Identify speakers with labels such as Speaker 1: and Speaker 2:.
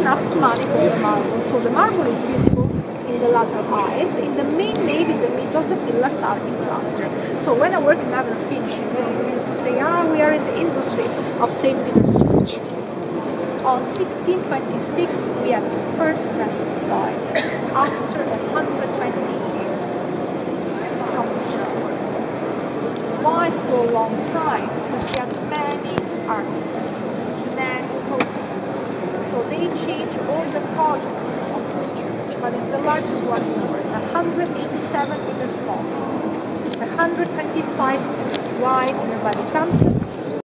Speaker 1: enough money for the marble. So the marble is visible in the lateral eyes. In the main nave, in the middle, the pillars are in cluster. So when I work in naval finishing, we used to say, we are in the industry of St. Peter's Church. On 1626, we had the first mass inside, after 120 years from the first works. Why so long time? Because we had many architects, many popes. So they changed all the projects of this church, but it's the largest one in the world, 187 meters long, 125 meters wide in the body transept,